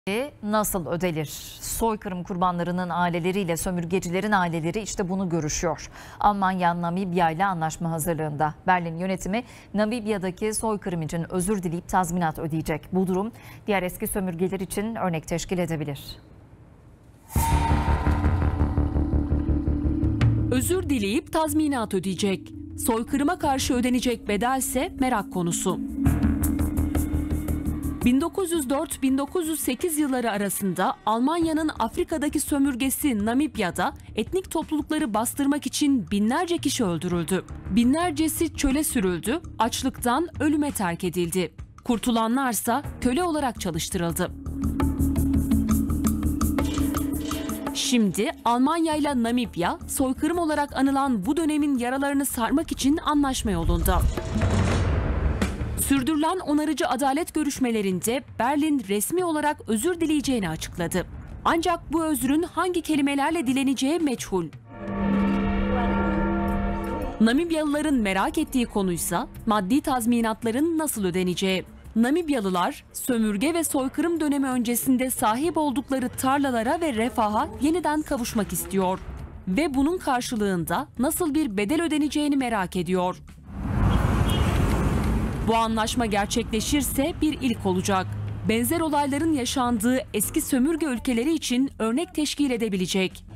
Nasıl ödenir? Soykırım kurbanlarının aileleriyle sömürgecilerin aileleri işte bunu görüşüyor. Almanya, Namibya ile anlaşma hazırlığında. Berlin yönetimi Namibya'daki soykırım için özür dileyip tazminat ödeyecek. Bu durum diğer eski sömürgeler için örnek teşkil edebilir. Özür dileyip tazminat ödeyecek. Soykırıma karşı ödenecek bedelse merak konusu. 1904-1908 yılları arasında Almanya'nın Afrika'daki sömürgesi Namibya'da etnik toplulukları bastırmak için binlerce kişi öldürüldü. Binlercesi çöle sürüldü, açlıktan ölüme terk edildi. Kurtulanlarsa köle olarak çalıştırıldı. Şimdi Almanya ile Namibya soykırım olarak anılan bu dönemin yaralarını sarmak için anlaşma yolunda. Sürdürülen onarıcı adalet görüşmelerinde Berlin resmi olarak özür dileyeceğini açıkladı. Ancak bu özrün hangi kelimelerle dileneceği meçhul. Namibyalıların merak ettiği konuysa maddi tazminatların nasıl ödeneceği. Namibyalılar sömürge ve soykırım dönemi öncesinde sahip oldukları tarlalara ve refaha yeniden kavuşmak istiyor. Ve bunun karşılığında nasıl bir bedel ödeneceğini merak ediyor. Bu anlaşma gerçekleşirse bir ilk olacak. Benzer olayların yaşandığı eski sömürge ülkeleri için örnek teşkil edebilecek.